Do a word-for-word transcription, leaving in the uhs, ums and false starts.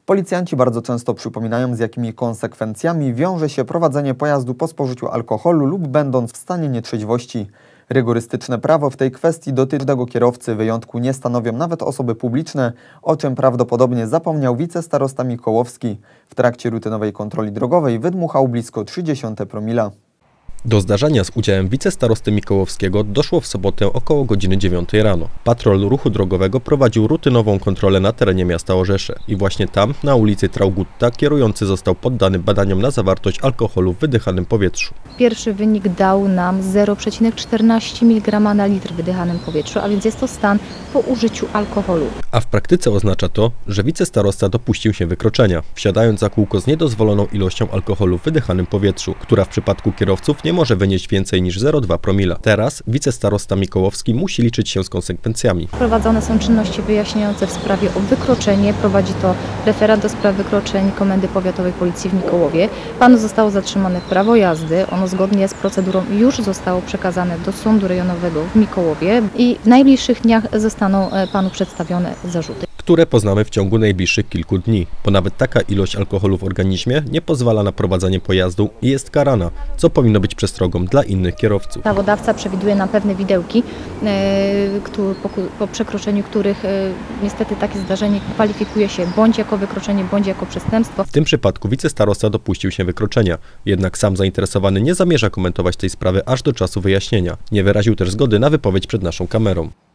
Policjanci bardzo często przypominają, z jakimi konsekwencjami wiąże się prowadzenie pojazdu po spożyciu alkoholu lub będąc w stanie nietrzeźwości. Rygorystyczne prawo w tej kwestii dotyczy każdego kierowcy, wyjątku nie stanowią nawet osoby publiczne, o czym prawdopodobnie zapomniał wicestarosta Mikołowski. W trakcie rutynowej kontroli drogowej wydmuchał blisko trzydzieści promila. Do zdarzenia z udziałem wicestarosty Mikołowskiego doszło w sobotę około godziny dziewiątej rano. Patrol ruchu drogowego prowadził rutynową kontrolę na terenie miasta Orzesze i właśnie tam, na ulicy Traugutta, kierujący został poddany badaniom na zawartość alkoholu w wydychanym powietrzu. Pierwszy wynik dał nam zero przecinek czternaście miligrama na litr w wydychanym powietrzu, a więc jest to stan po użyciu alkoholu. A w praktyce oznacza to, że wicestarosta dopuścił się wykroczenia, wsiadając za kółko z niedozwoloną ilością alkoholu w wydychanym powietrzu, która w przypadku kierowców nie może wynieść więcej niż zero przecinek dwa promila. Teraz wicestarosta Mikołowski musi liczyć się z konsekwencjami. Prowadzone są czynności wyjaśniające w sprawie o wykroczenie. Prowadzi to referat do spraw wykroczeń Komendy Powiatowej Policji w Mikołowie. Panu zostało zatrzymane prawo jazdy. Ono zgodnie z procedurą już zostało przekazane do Sądu Rejonowego w Mikołowie i w najbliższych dniach zostaną panu przedstawione zarzuty, które poznamy w ciągu najbliższych kilku dni, bo nawet taka ilość alkoholu w organizmie nie pozwala na prowadzenie pojazdu i jest karana, co powinno być przestrogą dla innych kierowców. Prawodawca przewiduje nam pewne widełki, po, po przekroczeniu których niestety takie zdarzenie kwalifikuje się bądź jako wykroczenie, bądź jako przestępstwo. W tym przypadku wicestarosta dopuścił się wykroczenia, jednak sam zainteresowany nie zamierza komentować tej sprawy aż do czasu wyjaśnienia. Nie wyraził też zgody na wypowiedź przed naszą kamerą.